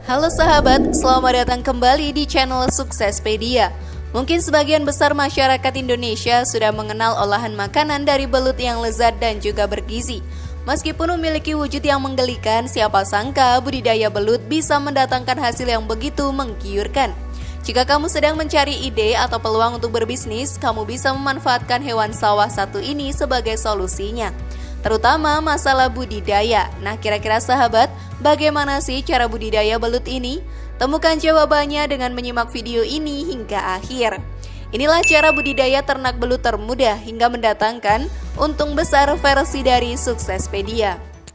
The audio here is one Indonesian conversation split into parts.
Halo sahabat, selamat datang kembali di channel Suksespedia. Mungkin sebagian besar masyarakat Indonesia sudah mengenal olahan makanan dari belut yang lezat dan juga bergizi. Meskipun memiliki wujud yang menggelikan, siapa sangka budidaya belut bisa mendatangkan hasil yang begitu menggiurkan. Jika kamu sedang mencari ide atau peluang untuk berbisnis, kamu bisa memanfaatkan hewan sawah satu ini sebagai solusinya, terutama masalah budidaya. Nah, kira-kira sahabat, bagaimana sih cara budidaya belut ini? Temukan jawabannya dengan menyimak video ini hingga akhir. Inilah cara budidaya ternak belut termudah hingga mendatangkan untung besar versi dari Suksespedia.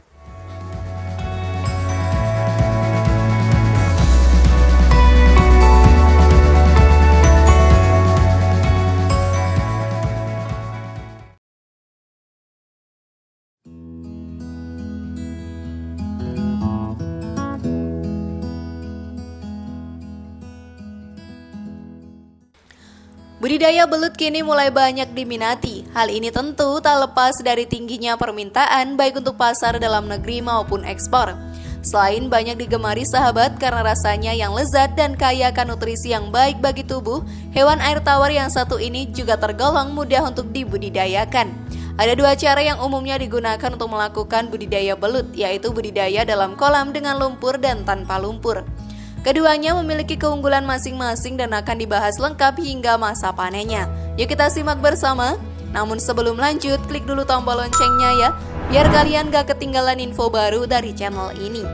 Budidaya belut kini mulai banyak diminati. Hal ini tentu tak lepas dari tingginya permintaan baik untuk pasar dalam negeri maupun ekspor. Selain banyak digemari sahabat karena rasanya yang lezat dan kaya akan nutrisi yang baik bagi tubuh, hewan air tawar yang satu ini juga tergolong mudah untuk dibudidayakan. Ada dua cara yang umumnya digunakan untuk melakukan budidaya belut, yaitu budidaya dalam kolam dengan lumpur dan tanpa lumpur. Keduanya memiliki keunggulan masing-masing dan akan dibahas lengkap hingga masa panennya. Yuk kita simak bersama. Namun sebelum lanjut, klik dulu tombol loncengnya ya, biar kalian gak ketinggalan info baru dari channel ini.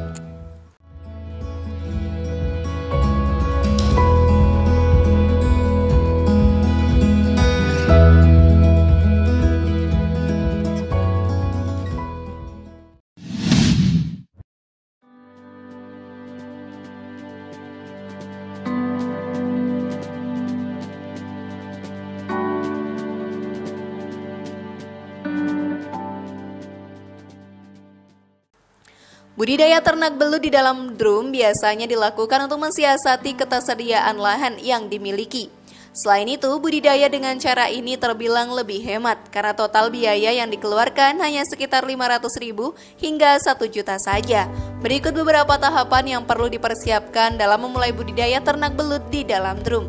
Budidaya ternak belut di dalam drum biasanya dilakukan untuk mensiasati ketersediaan lahan yang dimiliki. Selain itu, budidaya dengan cara ini terbilang lebih hemat karena total biaya yang dikeluarkan hanya sekitar 500.000 hingga 1 juta saja. Berikut beberapa tahapan yang perlu dipersiapkan dalam memulai budidaya ternak belut di dalam drum.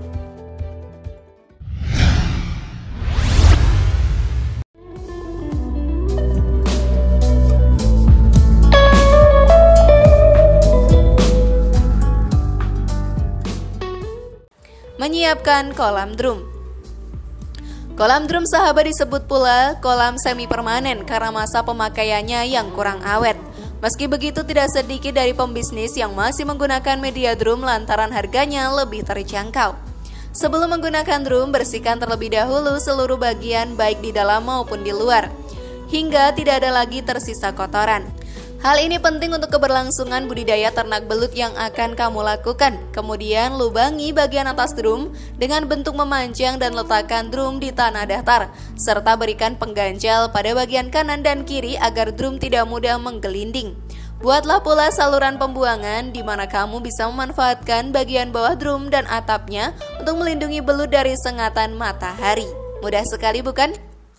Menyiapkan kolam drum. Kolam drum sahabat disebut pula kolam semi permanen karena masa pemakaiannya yang kurang awet. Meski begitu, tidak sedikit dari pembisnis yang masih menggunakan media drum lantaran harganya lebih terjangkau. Sebelum menggunakan drum, bersihkan terlebih dahulu seluruh bagian baik di dalam maupun di luar, hingga tidak ada lagi tersisa kotoran. Hal ini penting untuk keberlangsungan budidaya ternak belut yang akan kamu lakukan. Kemudian lubangi bagian atas drum dengan bentuk memanjang dan letakkan drum di tanah datar, serta berikan pengganjal pada bagian kanan dan kiri agar drum tidak mudah menggelinding. Buatlah pula saluran pembuangan di mana kamu bisa memanfaatkan bagian bawah drum dan atapnya untuk melindungi belut dari sengatan matahari. Mudah sekali bukan?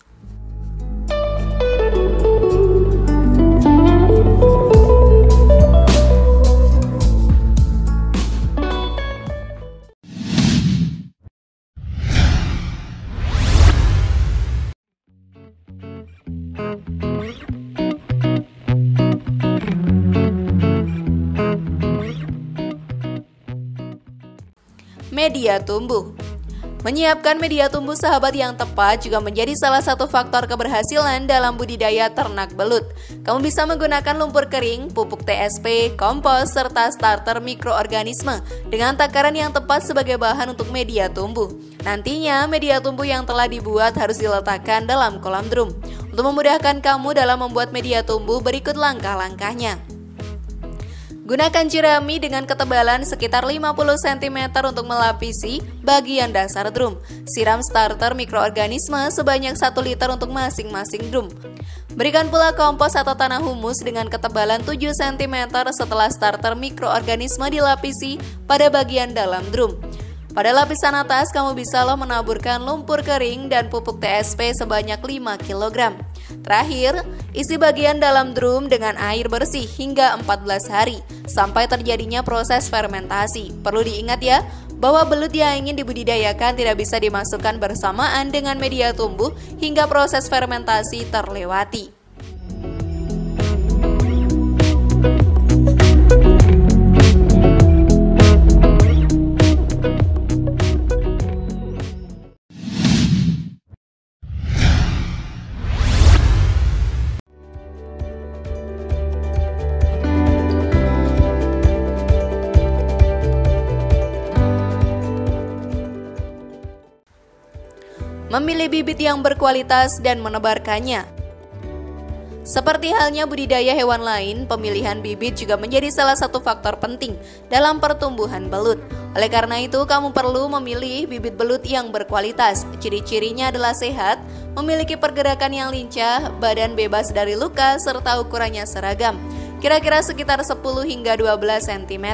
Media tumbuh. Menyiapkan media tumbuh sahabat yang tepat juga menjadi salah satu faktor keberhasilan dalam budidaya ternak belut. Kamu bisa menggunakan lumpur kering, pupuk TSP, kompos, serta starter mikroorganisme dengan takaran yang tepat sebagai bahan untuk media tumbuh. Nantinya, media tumbuh yang telah dibuat harus diletakkan dalam kolam drum. Untuk memudahkan kamu dalam membuat media tumbuh, berikut langkah-langkahnya. Gunakan jerami dengan ketebalan sekitar 50 cm untuk melapisi bagian dasar drum. Siram starter mikroorganisme sebanyak 1 liter untuk masing-masing drum. Berikan pula kompos atau tanah humus dengan ketebalan 7 cm setelah starter mikroorganisme dilapisi pada bagian dalam drum. Pada lapisan atas, kamu bisa menaburkan lumpur kering dan pupuk TSP sebanyak 5 kg. Terakhir, isi bagian dalam drum dengan air bersih hingga 14 hari sampai terjadinya proses fermentasi. Perlu diingat ya, bahwa belut yang ingin dibudidayakan tidak bisa dimasukkan bersamaan dengan media tumbuh hingga proses fermentasi terlewati. Memilih bibit yang berkualitas dan menebarkannya. Seperti halnya budidaya hewan lain, pemilihan bibit juga menjadi salah satu faktor penting dalam pertumbuhan belut. Oleh karena itu, kamu perlu memilih bibit belut yang berkualitas. Ciri-cirinya adalah sehat, memiliki pergerakan yang lincah, badan bebas dari luka, serta ukurannya seragam, kira-kira sekitar 10 hingga 12 cm.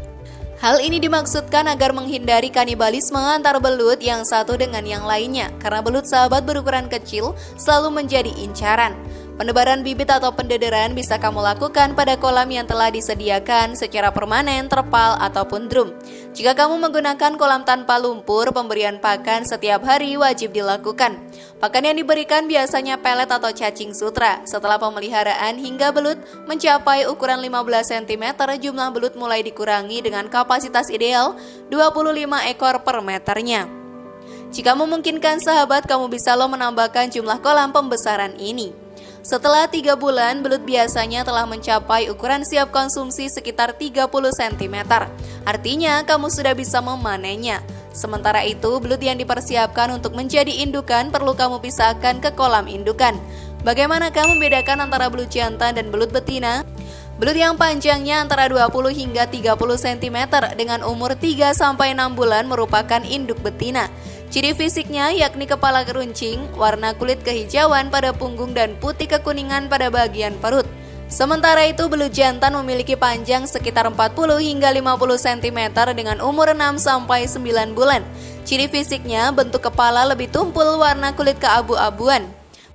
Hal ini dimaksudkan agar menghindari kanibalisme antar belut yang satu dengan yang lainnya, karena belut sahabat berukuran kecil selalu menjadi incaran. Penebaran bibit atau pendederan bisa kamu lakukan pada kolam yang telah disediakan secara permanen, terpal, ataupun drum. Jika kamu menggunakan kolam tanpa lumpur, pemberian pakan setiap hari wajib dilakukan. Pakan yang diberikan biasanya pelet atau cacing sutra. Setelah pemeliharaan hingga belut mencapai ukuran 15 cm, jumlah belut mulai dikurangi dengan kapasitas ideal 25 ekor per meternya. Jika memungkinkan sahabat, kamu bisa menambahkan jumlah kolam pembesaran ini. Setelah 3 bulan, belut biasanya telah mencapai ukuran siap konsumsi sekitar 30 cm. Artinya, kamu sudah bisa memanennya. Sementara itu, belut yang dipersiapkan untuk menjadi indukan perlu kamu pisahkan ke kolam indukan. Bagaimana kamu membedakan antara belut jantan dan belut betina? Belut yang panjangnya antara 20 hingga 30 cm dengan umur 3-6 bulan merupakan induk betina. Ciri fisiknya yakni kepala keruncing, warna kulit kehijauan pada punggung dan putih kekuningan pada bagian perut. Sementara itu, belut jantan memiliki panjang sekitar 40 hingga 50 cm dengan umur 6-9 bulan. Ciri fisiknya bentuk kepala lebih tumpul, warna kulit keabu-abuan.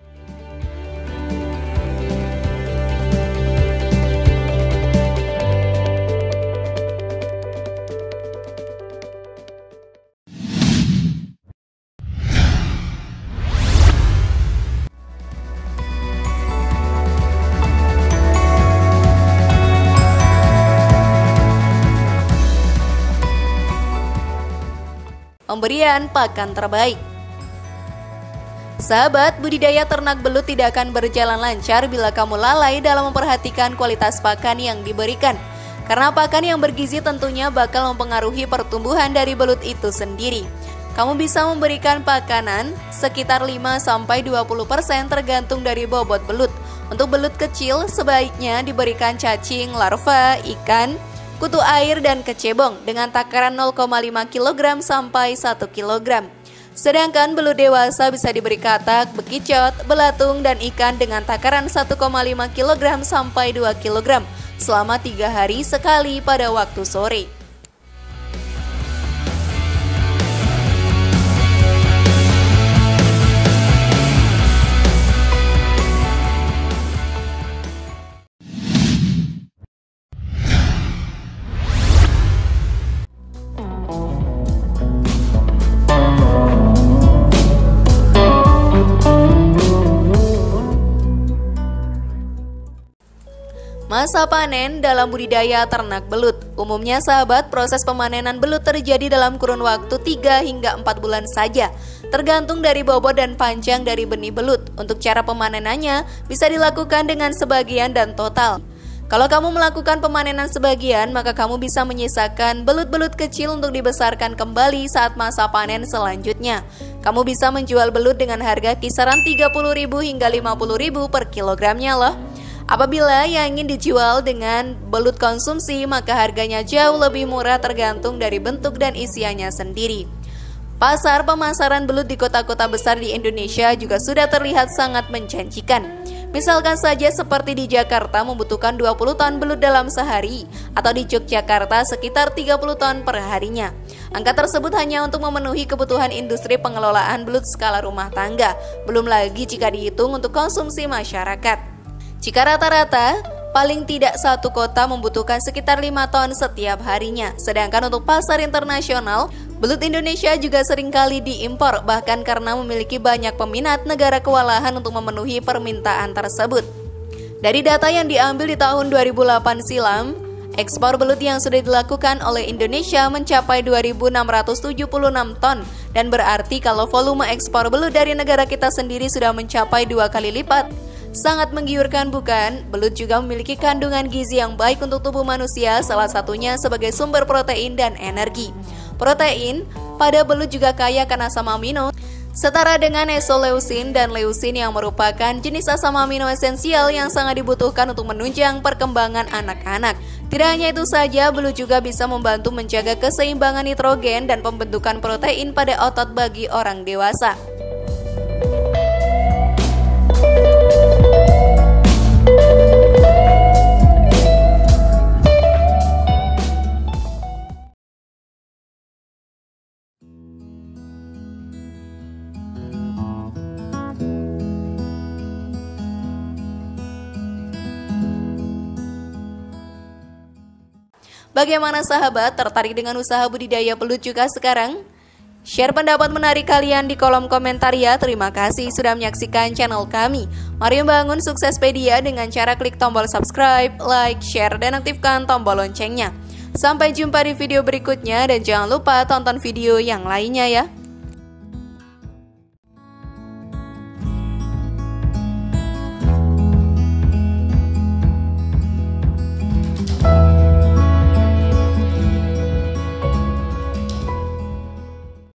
Pemberian pakan terbaik. Sahabat, budidaya ternak belut tidak akan berjalan lancar bila kamu lalai dalam memperhatikan kualitas pakan yang diberikan. Karena pakan yang bergizi tentunya bakal mempengaruhi pertumbuhan dari belut itu sendiri. Kamu bisa memberikan pakanan sekitar 5-20% tergantung dari bobot belut. Untuk belut kecil, sebaiknya diberikan cacing, larva, ikan, kutu air, dan kecebong dengan takaran 0,5 kg sampai 1 kg. Sedangkan belut dewasa bisa diberi katak, bekicot, belatung, dan ikan dengan takaran 1,5 kg sampai 2 kg selama 3 hari sekali pada waktu sore. Masa panen dalam budidaya ternak belut. Umumnya sahabat, proses pemanenan belut terjadi dalam kurun waktu 3 hingga 4 bulan saja, tergantung dari bobot dan panjang dari benih belut. Untuk cara pemanenannya bisa dilakukan dengan sebagian dan total. Kalau kamu melakukan pemanenan sebagian, maka kamu bisa menyisakan belut-belut kecil untuk dibesarkan kembali saat masa panen selanjutnya. Kamu bisa menjual belut dengan harga kisaran 30.000 hingga 50.000 per kilogramnya loh. Apabila yang ingin dijual dengan belut konsumsi, maka harganya jauh lebih murah tergantung dari bentuk dan isiannya sendiri. Pasar pemasaran belut di kota-kota besar di Indonesia juga sudah terlihat sangat menjanjikan. Misalkan saja seperti di Jakarta membutuhkan 20 ton belut dalam sehari, atau di Yogyakarta sekitar 30 ton per harinya. Angka tersebut hanya untuk memenuhi kebutuhan industri pengelolaan belut skala rumah tangga, belum lagi jika dihitung untuk konsumsi masyarakat. Jika rata-rata, paling tidak satu kota membutuhkan sekitar 5 ton setiap harinya. Sedangkan untuk pasar internasional, belut Indonesia juga seringkali diimpor, bahkan karena memiliki banyak peminat, negara kewalahan untuk memenuhi permintaan tersebut. Dari data yang diambil di tahun 2008 silam, ekspor belut yang sudah dilakukan oleh Indonesia mencapai 2.676 ton, dan berarti kalau volume ekspor belut dari negara kita sendiri sudah mencapai 2 kali lipat. Sangat menggiurkan bukan? Belut juga memiliki kandungan gizi yang baik untuk tubuh manusia, salah satunya sebagai sumber protein dan energi. Protein pada belut juga kaya akan asam amino, setara dengan isoleucin dan leucin yang merupakan jenis asam amino esensial yang sangat dibutuhkan untuk menunjang perkembangan anak-anak. Tidak hanya itu saja, belut juga bisa membantu menjaga keseimbangan nitrogen dan pembentukan protein pada otot bagi orang dewasa. Bagaimana sahabat, tertarik dengan usaha budidaya belut juga sekarang? Share pendapat menarik kalian di kolom komentar ya. Terima kasih sudah menyaksikan channel kami. Mari membangun Suksespedia dengan cara klik tombol subscribe, like, share, dan aktifkan tombol loncengnya. Sampai jumpa di video berikutnya dan jangan lupa tonton video yang lainnya ya.